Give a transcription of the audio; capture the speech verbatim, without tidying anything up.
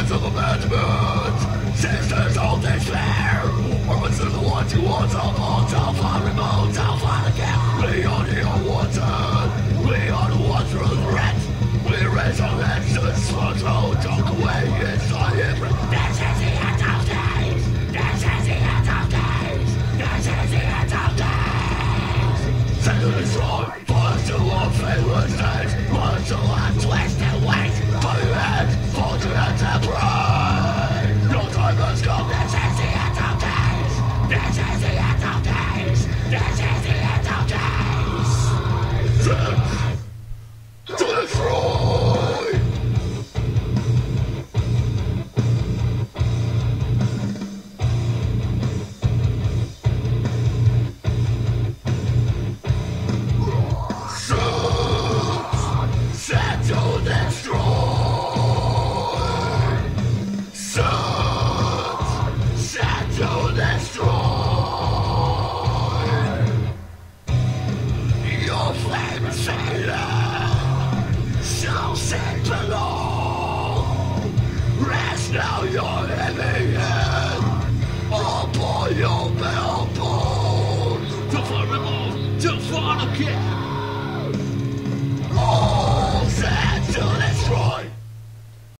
Sins of abandonment, sisters of despair. Orphans are the ones who want to fall, down far remote, down far again. We are the unwanted, we are the ones through the threat. We raise our hands to the small road, talk away inside every. This is the end of days, this is the end of days, this is the end of days. Send to destroy, fall to our favorite stage, fall to our twisted ways. Fall your head, fall to your temporary. No time has come, this is the end of days, this is the end of days, this is the end of days. Send to destroy. Set to destroy. Set, set to destroy. Your flame is fading, so set below. Rest now your heavy head upon your bell bones. To far remote, to far again.